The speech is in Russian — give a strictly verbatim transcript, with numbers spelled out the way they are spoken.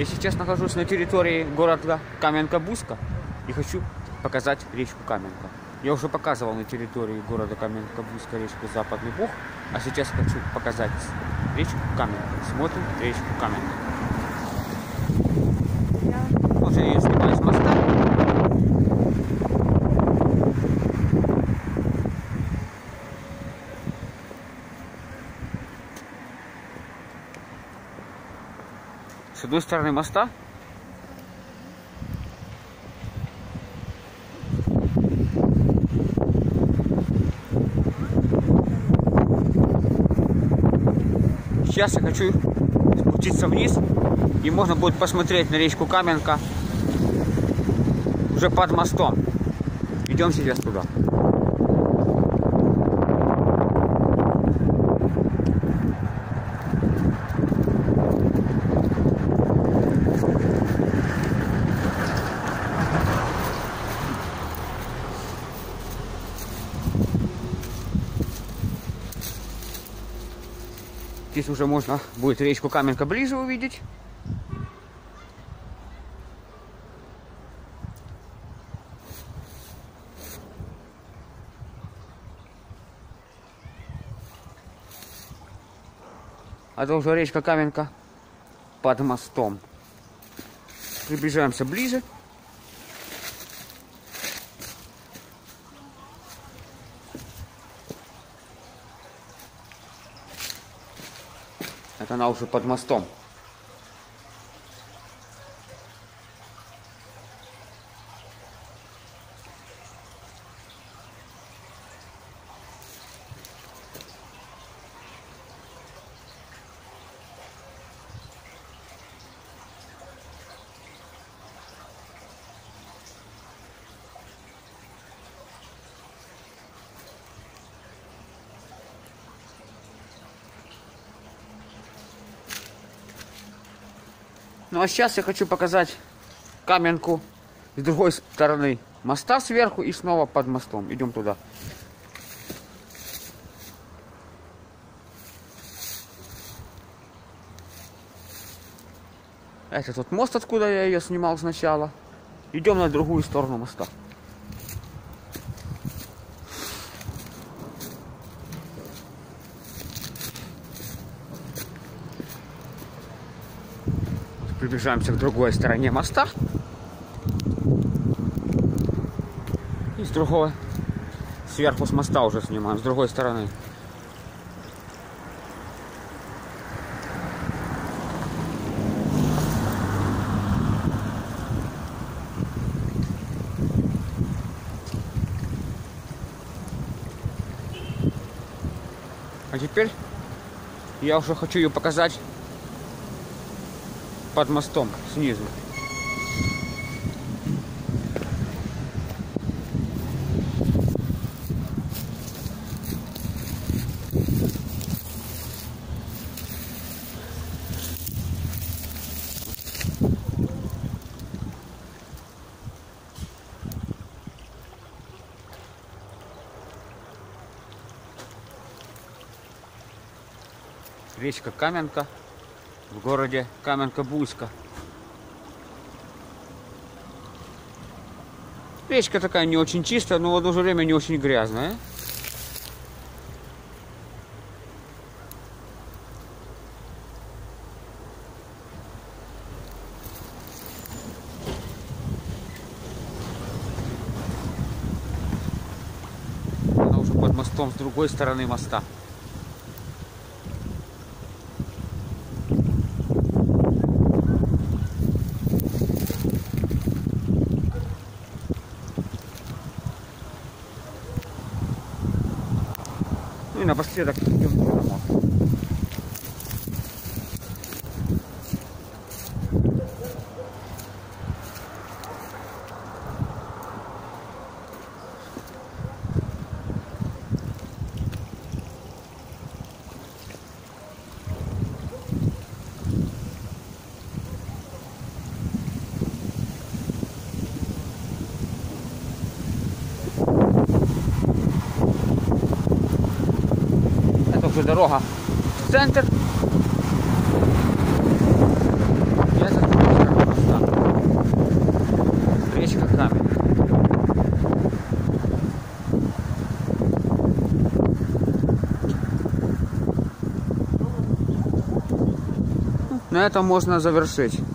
Я сейчас нахожусь на территории города Каменка-Бузка и хочу показать речку Каменка. Я уже показывал на территории города Каменка-Бузка речку Западный Буг, а сейчас хочу показать речку Каменка. Смотрим речку Каменка. Вот я ее снимаю с моста. С одной стороны моста сейчас я хочу спуститься вниз, и можно будет посмотреть на речку Каменка уже под мостом. Идем сейчас туда. Здесь уже можно будет речку Каменка ближе увидеть. А это уже речка Каменка под мостом. Приближаемся ближе. Это она уже под мостом. Ну а сейчас я хочу показать Каменку с другой стороны моста сверху и снова под мостом. Идем туда. Это тот мост, откуда я ее снимал сначала. Идем на другую сторону моста. Приближаемся к другой стороне моста. И с другого, сверху с моста уже снимаем, с другой стороны. А теперь я уже хочу ее показать под мостом снизу. Речка Каменка в городе Каменка-Бузка. Речка такая не очень чистая, но в то же время не очень грязная. Она уже под мостом с другой стороны моста. И напоследок идем на мост. уже дорога в центр. Я на этом можно завершить.